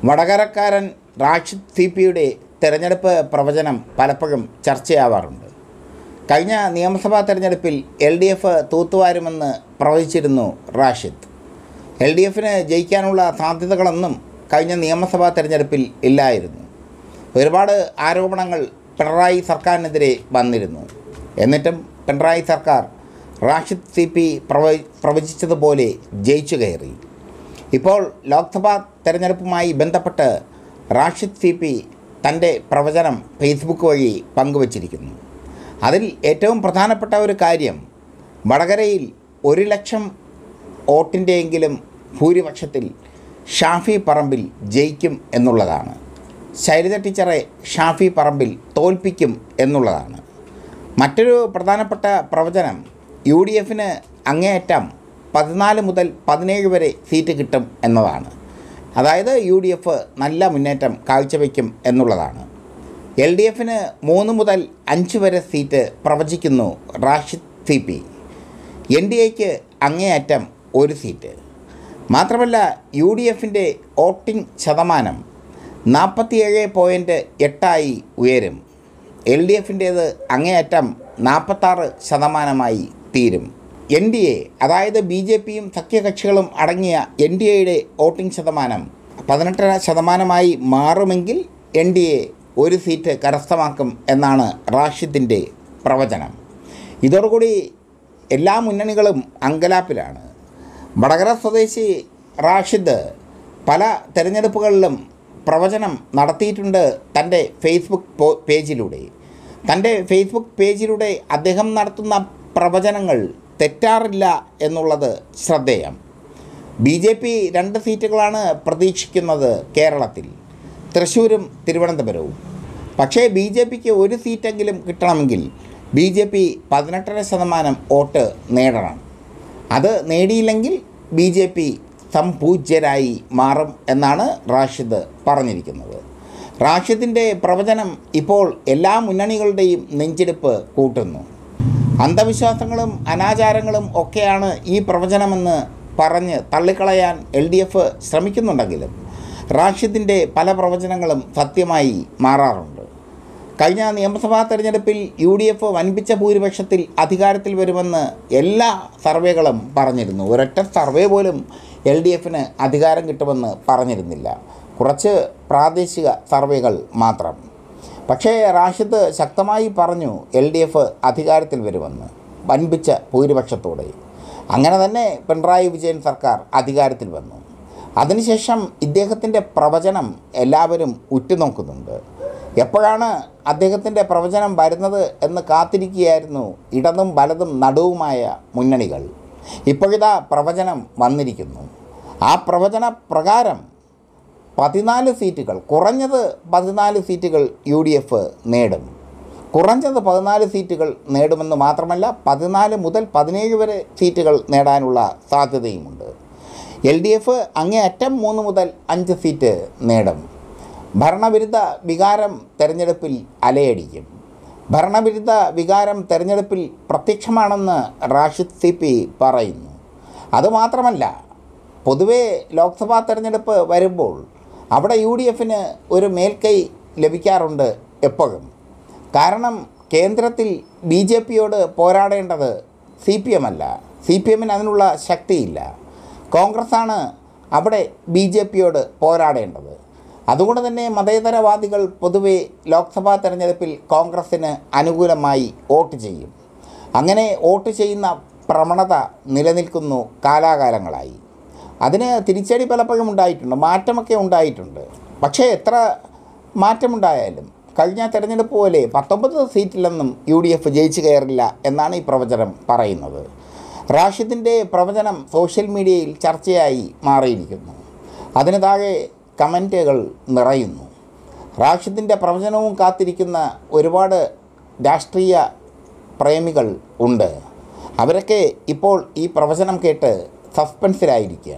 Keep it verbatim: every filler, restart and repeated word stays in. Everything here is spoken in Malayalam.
വടകരക്കാരൻ റാഷിദ് സി പിയുടെ തെരഞ്ഞെടുപ്പ് പ്രവചനം പലപ്പോഴും ചർച്ചയാവാറുണ്ട്. കഴിഞ്ഞ നിയമസഭാ തെരഞ്ഞെടുപ്പിൽ എൽ ഡി എഫ് തൂത്തുവാരുമെന്ന് പ്രവചിച്ചിരുന്നു റാഷിദ്. എൽ ഡി എഫിന് ജയിക്കാനുള്ള സാധ്യതകളൊന്നും കഴിഞ്ഞ നിയമസഭാ തെരഞ്ഞെടുപ്പിൽ ഇല്ലായിരുന്നു. ഒരുപാട് ആരോപണങ്ങൾ പിണറായി സർക്കാരിനെതിരെ വന്നിരുന്നു. എന്നിട്ടും പിണറായി സർക്കാർ റാഷിദ് സി പി പ്രവ പ്രവചിച്ചതുപോലെ ജയിച്ചു കയറി. ഇപ്പോൾ ലോക്സഭാ തെരഞ്ഞെടുപ്പുമായി ബന്ധപ്പെട്ട് റാഷിദ് സി പി തൻ്റെ പ്രവചനം ഫേസ്ബുക്ക് വഴി പങ്കുവച്ചിരിക്കുന്നു. അതിൽ ഏറ്റവും പ്രധാനപ്പെട്ട ഒരു കാര്യം വടകരയിൽ ഒരു ലക്ഷം വോട്ടിൻ്റെയെങ്കിലും ഭൂരിപക്ഷത്തിൽ ഷാഫി പറമ്പിൽ ജയിക്കും എന്നുള്ളതാണ്. ശൈലജ ടീച്ചറെ ഷാഫി പറമ്പിൽ തോൽപ്പിക്കും എന്നുള്ളതാണ്. മറ്റൊരു പ്രധാനപ്പെട്ട പ്രവചനം യു ഡി എഫിന് അങ്ങേയറ്റം പതിനാല് മുതൽ പതിനേഴ് വരെ സീറ്റ് കിട്ടും എന്നതാണ്. അതായത് യു ഡി എഫ് നല്ല മുന്നേറ്റം കാഴ്ചവെക്കും എന്നുള്ളതാണ്. എൽ ഡി എഫിന് മൂന്ന് മുതൽ അഞ്ച് വരെ സീറ്റ് പ്രവചിക്കുന്നു Rashid C P. N D എക്ക് അങ്ങേയറ്റം ഒരു സീറ്റ്. മാത്രമല്ല യു ഡി എഫിൻ്റെ വോട്ടിംഗ് ശതമാനം നാൽപ്പത്തിയേഴ് പോയിൻറ്റ് എട്ടായി ഉയരും. എൽ ഡി എഫിൻ്റേത് അങ്ങേയറ്റം നാൽപ്പത്താറ് ശതമാനമായി തീരും. എൻ ഡി എ അതായത് ബി ജെ പിയും സഖ്യകക്ഷികളും അടങ്ങിയ എൻ ഡി എയുടെ വോട്ടിംഗ് ശതമാനം പതിനെട്ടര ശതമാനമായി മാറുമെങ്കിൽ എൻ ഡി എ ഒരു സീറ്റ് കരസ്ഥമാക്കും എന്നാണ് റാഷിദിൻ്റെ പ്രവചനം. ഇതോടുകൂടി എല്ലാ മുന്നണികളും അങ്കലാപ്പിലാണ്. വടകര സ്വദേശി റാഷിദ് പല തെരഞ്ഞെടുപ്പുകളിലും പ്രവചനം നടത്തിയിട്ടുണ്ട് തൻ്റെ ഫേസ്ബുക്ക് പേജിലൂടെ. തൻ്റെ ഫേസ്ബുക്ക് പേജിലൂടെ അദ്ദേഹം നടത്തുന്ന പ്രവചനങ്ങൾ തെറ്റാറില്ല എന്നുള്ളത് ശ്രദ്ധേയം. ബി ജെ പി രണ്ട് സീറ്റുകളാണ് പ്രതീക്ഷിക്കുന്നത് കേരളത്തിൽ, തൃശ്ശൂരും തിരുവനന്തപുരവും. പക്ഷേ ബി ജെ പിക്ക് ഒരു സീറ്റെങ്കിലും കിട്ടണമെങ്കിൽ ബി ജെ പി പതിനെട്ടര ശതമാനം വോട്ട് നേടണം. അത് നേടിയില്ലെങ്കിൽ ബി ജെ പി സംപൂജ്യരായി മാറും എന്നാണ് റാഷിദ് പറഞ്ഞിരിക്കുന്നത്. റാഷിദിൻ്റെ പ്രവചനം ഇപ്പോൾ എല്ലാ മുന്നണികളുടെയും നെഞ്ചിടിപ്പ് കൂട്ടുന്നു. അന്ധവിശ്വാസങ്ങളും അനാചാരങ്ങളും ഒക്കെയാണ് ഈ പ്രവചനമെന്ന് പറഞ്ഞ് തള്ളിക്കളയാൻ എൽ ഡി എഫ് ശ്രമിക്കുന്നുണ്ടെങ്കിലും റാഷിദിൻ്റെ പല പ്രവചനങ്ങളും സത്യമായി മാറാറുണ്ട്. കഴിഞ്ഞ നിയമസഭാ തെരഞ്ഞെടുപ്പിൽ യു ഡി എഫ് വൻപിച്ച ഭൂരിപക്ഷത്തിൽ അധികാരത്തിൽ വരുമെന്ന് എല്ലാ സർവേകളും പറഞ്ഞിരുന്നു. ഒരൊറ്റ സർവേ പോലും എൽ ഡി എഫിന് അധികാരം കിട്ടുമെന്ന് പറഞ്ഞിരുന്നില്ല. കുറച്ച് പ്രാദേശിക സർവേകൾ മാത്രം. പക്ഷേ റാഷിദ് ശക്തമായി പറഞ്ഞു എൽ ഡി എഫ് അധികാരത്തിൽ വരുമെന്ന് വൻപിച്ച ഭൂരിപക്ഷത്തോടെ. അങ്ങനെ തന്നെ പിണറായി വിജയൻ സർക്കാർ അധികാരത്തിൽ വന്നു. അതിനുശേഷം ഇദ്ദേഹത്തിൻ്റെ പ്രവചനം എല്ലാവരും ഉറ്റുനോക്കുന്നുണ്ട്. എപ്പോഴാണ് അദ്ദേഹത്തിൻ്റെ പ്രവചനം വരുന്നത് എന്ന് കാത്തിരിക്കുകയായിരുന്നു ഇടതും വലതും നടുവുമായ മുന്നണികൾ. ഇപ്പോഴിതാ പ്രവചനം വന്നിരിക്കുന്നു. ആ പ്രവചന പ്രകാരം പതിനാല് സീറ്റുകൾ, കുറഞ്ഞത് പതിനാല് സീറ്റുകൾ യു ഡി എഫ് നേടും. കുറഞ്ഞത് പതിനാല് സീറ്റുകൾ നേടുമെന്ന് മാത്രമല്ല പതിനാല് മുതൽ പതിനേഴ് വരെ സീറ്റുകൾ നേടാനുള്ള സാധ്യതയുമുണ്ട്. എൽ ഡി എഫ് അങ്ങേയറ്റം മൂന്ന് മുതൽ അഞ്ച് സീറ്റ് നേടും. ഭരണവിരുദ്ധ വികാരം തെരഞ്ഞെടുപ്പിൽ അലയടിക്കും. ഭരണവിരുദ്ധ വികാരം തെരഞ്ഞെടുപ്പിൽ പ്രത്യക്ഷമാണെന്ന് റാഷിദ് സി പി പറയുന്നു. അതുമാത്രമല്ല, പൊതുവേ ലോക്സഭാ തെരഞ്ഞെടുപ്പ് വരുമ്പോൾ അവിടെ യു ഡി എഫിന് ഒരു മേൽക്കൈ ലഭിക്കാറുണ്ട് എപ്പോഴും. കാരണം കേന്ദ്രത്തിൽ ബി ജെ പിയോട് പോരാടേണ്ടത് സി പി എം അല്ല. സി പി എമ്മിന് അതിനുള്ള ശക്തിയില്ല. കോൺഗ്രസ്സാണ് അവിടെ ബി ജെ പിയോട് പോരാടേണ്ടത്. അതുകൊണ്ട് തന്നെ മതേതരവാദികൾ പൊതുവെ ലോക്സഭാ തെരഞ്ഞെടുപ്പിൽ കോൺഗ്രസ്സിന് അനുകൂലമായി വോട്ട് ചെയ്യും. അങ്ങനെ വോട്ട് ചെയ്യുന്ന പ്രവണത നിലനിൽക്കുന്നു കാലാകാലങ്ങളായി. അതിന് തിരിച്ചടി പലപ്പോഴും ഉണ്ടായിട്ടുണ്ട്, മാറ്റമൊക്കെ ഉണ്ടായിട്ടുണ്ട്. പക്ഷേ എത്ര മാറ്റമുണ്ടായാലും കഴിഞ്ഞ തെരഞ്ഞെടുപ്പ് പോലെ പത്തൊമ്പത് സീറ്റിലൊന്നും യു ഡി എഫ് ജയിച്ചു കയറില്ല എന്നാണ് ഈ പ്രവചനം പറയുന്നത്. റാഷിദിൻ്റെ പ്രവചനം സോഷ്യൽ മീഡിയയിൽ ചർച്ചയായി മാറിയിരിക്കുന്നു. അതിന് താഴെ കമൻറ്റുകൾ നിറയുന്നു. റാഷിദിൻ്റെ പ്രവചനവും കാത്തിരിക്കുന്ന ഒരുപാട് രാഷ്ട്രീയ പ്രേമികൾ ഉണ്ട്. അവരൊക്കെ ഇപ്പോൾ ഈ പ്രവചനം കേട്ട് സസ്പെൻസിലായിരിക്കുക.